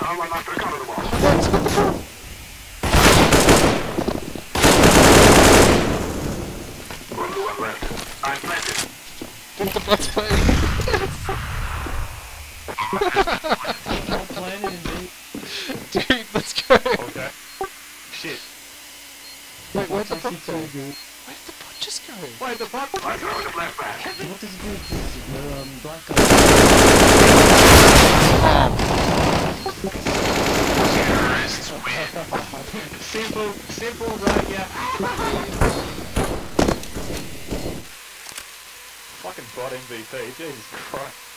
Get the blood spray. Dude, let's go. Okay. Shit. Wait, where'd the bot go? Where'd the bot just go? Wait, the bot. What does it do? Your black guy. Simple, right? Yeah. Fucking bot MVP. Jesus Christ.